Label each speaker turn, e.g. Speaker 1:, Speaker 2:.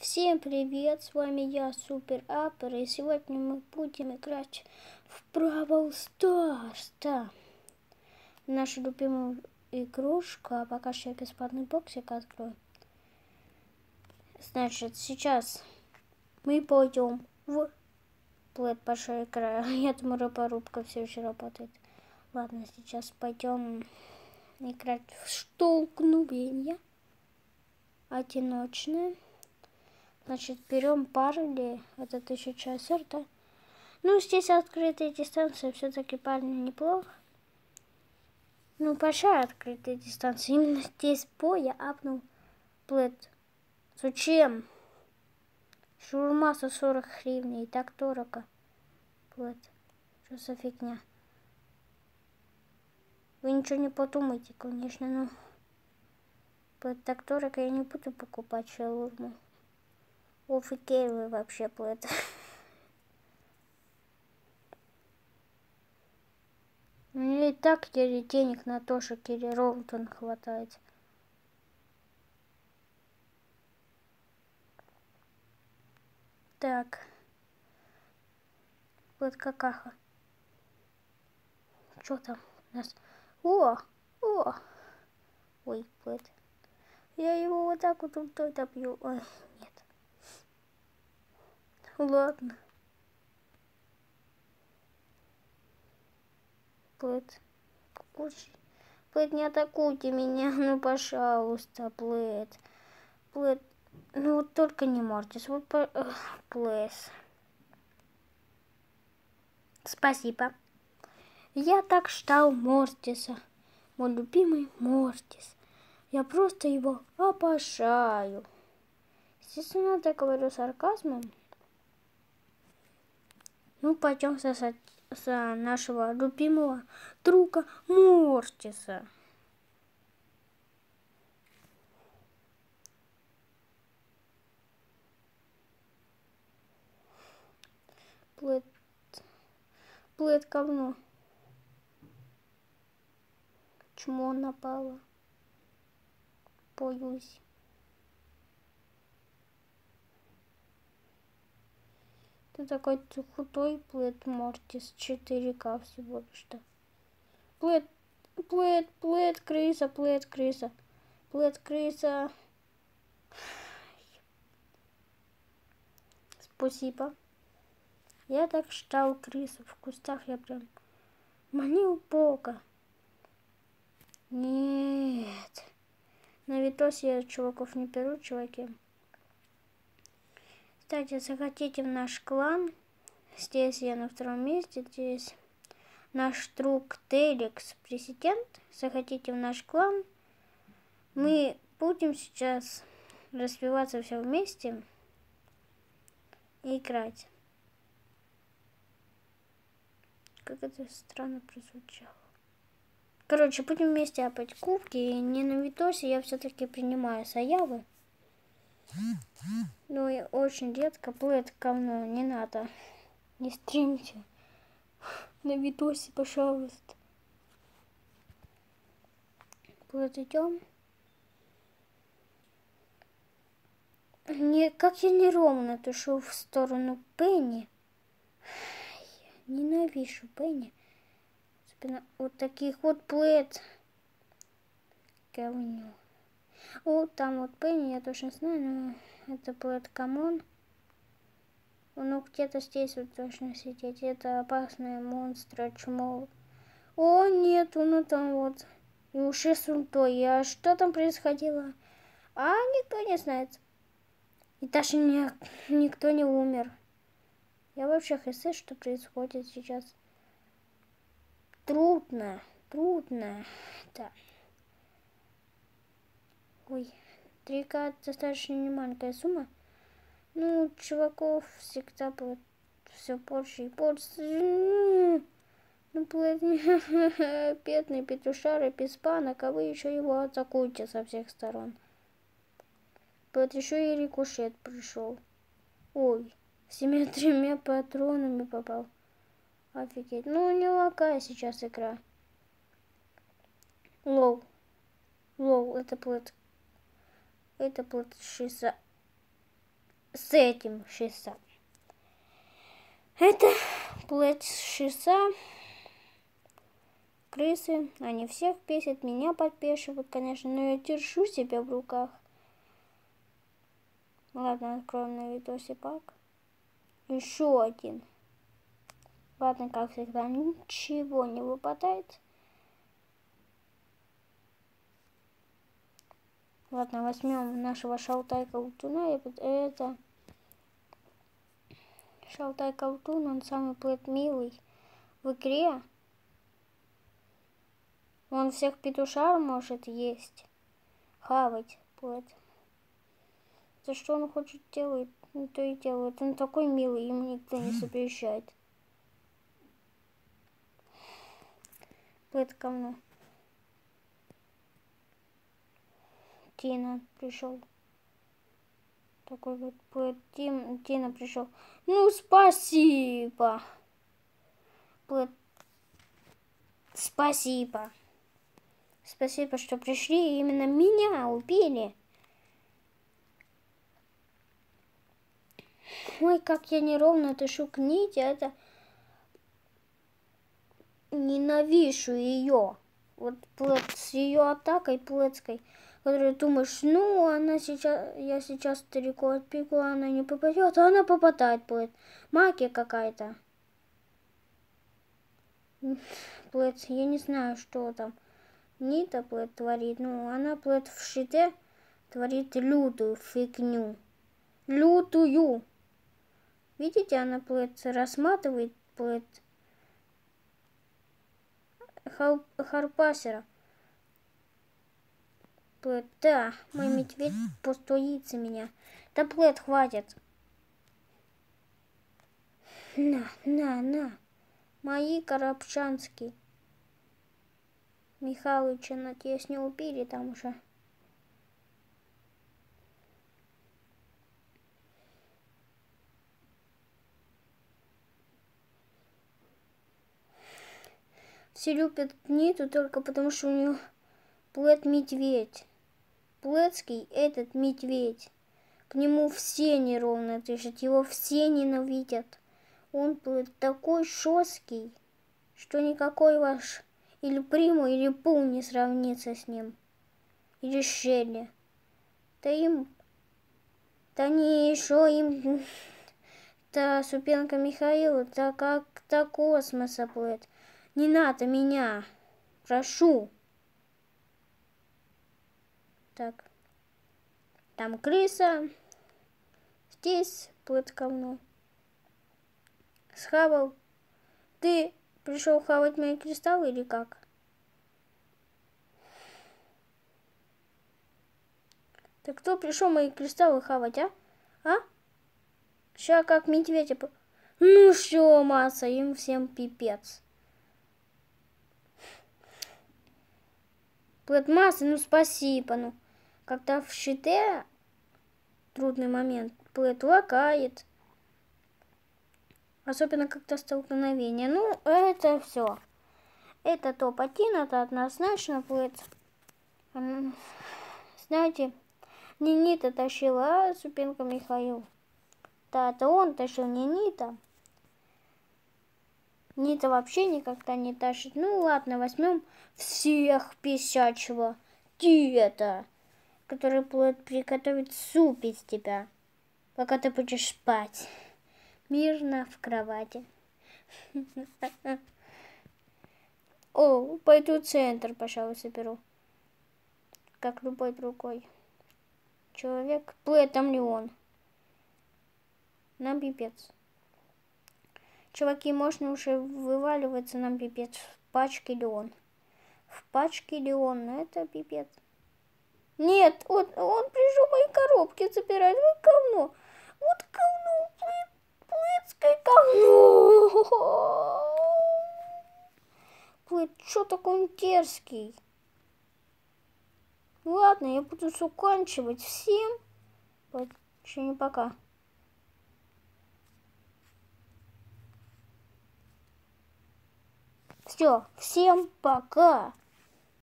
Speaker 1: Всем привет, с вами я, Супер Апер, и сегодня мы будем играть в Бравл Старс, да. Нашу любимую игрушку, а пока что я бесплатный боксик открою. Значит, сейчас мы пойдем в Плэд большая игра. Я думаю, роборубка все еще работает. Ладно, сейчас пойдем играть в столкновение одиночное. Значит, берем парни, это 1000 АСР, да? Ну, здесь открытая дистанция, все-таки парни неплохо. Ну, большая открытая дистанция. Именно здесь бой я апнул Плэд. Зачем? Шаурма за 40 гривен, и так дорого. Плэд. Что за фигня? Вы ничего не подумайте, конечно, но... Плэд, так дорого, я не буду покупать шаурму. Офигели вы вообще, Плэд. Мне и так денег на то, что Кири Роутон хватает. Так. Вот какаха. Что там у нас? О! Ой, Плэд. Я его вот так вот добью. Ой, нет. Ладно. Плэд. Плэд, не атакуйте меня, ну пожалуйста, Плэд. Плэд. Ну вот только не Мортис. Вот Плэд. Спасибо. Я так ждал Мортиса. Мой любимый Мортис. Я просто его обожаю. Естественно, это говорю сарказмом. Ну, пойдем за нашего любимого друга Мортиса. Плэд говно. Чмо напало. Боюсь. Ты такой худой, Плэд Мортис. 4К всего что. Плэд, крыса, Плэд, крыса. Плэд, крыса. Спасибо. Я так ждал крысу в кустах, я прям манил Бога. Нет. На видосе я чуваков не беру, чуваки. Кстати, захотите в наш клан. Здесь я на 2-м месте. Здесь наш друг Теликс, президент. Захотите в наш клан. Мы будем сейчас развиваться все вместе и играть. Как это странно прозвучало. Короче, будем вместе апать кубки. И не на видосе я все-таки принимаю заявы. Ну и очень редко. Плэд говно, не надо. Не стримите. На видосе, пожалуйста. Плэд, идем. Как я неровно тушу в сторону Пенни. Ненавижу Пенни. Особенно вот таких вот Плэд. Говно. Вот там вот Пенни, я точно знаю, но это Плэд Камон. Ну где-то здесь вот точно сидеть. Это опасные монстры, чмо. О, нет, он там вот. И уши с ультой. А что там происходило? А никто не знает. И даже никто не умер. Я вообще хз, что происходит сейчас. Трудно. Да. Ой, 3К достаточно немаленькая сумма. Ну, чуваков всегда будет все больше и больше. Ну, бедный петушара без банок, а вы еще его атакуете со всех сторон. Вот еще и рикошет пришел. Ой, 7 патронами попал. Офигеть. Ну, не лагая сейчас игра. Лоу, это Плэд. Это Плэд 6. с этим шиса. Это плоть шиса. Крысы, они всех бесят, меня подпешивают, конечно, но я держу себя в руках. Ладно, откроем на видосе пак. Еще один. Ладно, как всегда, ничего не выпадает. Ладно, возьмем нашего Шалтай-колтуна. Это Шалтай-колтун, он самый милый в игре. Он всех петушар может есть, хавать. Вот. За что он хочет делать, то и делает. Он такой милый, ему никто не запрещает. Вот говно. Тина пришел. Такой вот Тина пришел. Ну, спасибо. Вот. Спасибо. Спасибо, что пришли и именно меня убили. Ой, как я неровно дышу к Ните, это... Ненавижу ее. Вот с ее атакой плотской, которую думаешь, ну, она сейчас, я сейчас далеко отбегу, она не попадет, а она попадает, плот. Магия какая-то. Плот, я не знаю, что там Нита плот творит, ну, она плот в щите творит лютую фигню. Лютую. Видите, она плот рассматривает плот Харпасера. Плэт, да, мой медведь постоится меня. Да, Плэт, хватит. На. Мои коробчанские. Михалыча, надеюсь, не убили там уже. Все любят Ниту только потому, что у нее Плэт медведь. Плэтский этот медведь. К нему все неровно дышат, его все ненавидят. Он такой жесткий, что никакой ваш или Приму, или Пул не сравнится с ним. Или Шелли. Да не еще им, да Супенко Михаил, да как-то космоса плывет. Не надо меня, прошу. Так, там крыса, здесь плывет говно. Схавал. Ты пришел хавать мои кристаллы или как? Так кто пришел мои кристаллы хавать, а? А? Сейчас как медведя... Ну что, масса, им всем пипец. Плэт масса, ну спасибо, ну. Когда в щите трудный момент, Плэт лакает. Особенно когда столкновение. Ну, это все. Это топ-1, это однозначно Плэт. Знаете, не Нита тащила, а Супенко Михаил. Да, это он тащил, не Нита. Нита вообще никогда не тащит. Ну ладно, возьмем всех писячего деда, который будет приготовить суп из тебя, пока ты будешь спать мирно в кровати. О, пойду в центр, пожалуй, соберу. Как любой другой человек. Плэт, там ли он? Нам пипец. Чуваки, можно уже вываливаться, нам пипец. В пачке ли он? В пачке ли он? Ну, это пипец. Нет, он пришел мои коробки забирать. Вот говно. Вот говно. Плэцкое говно. Плэт, что такой он дерзкий? Ладно, я буду заканчивать. Всем. Еще не пока. Все, всем пока.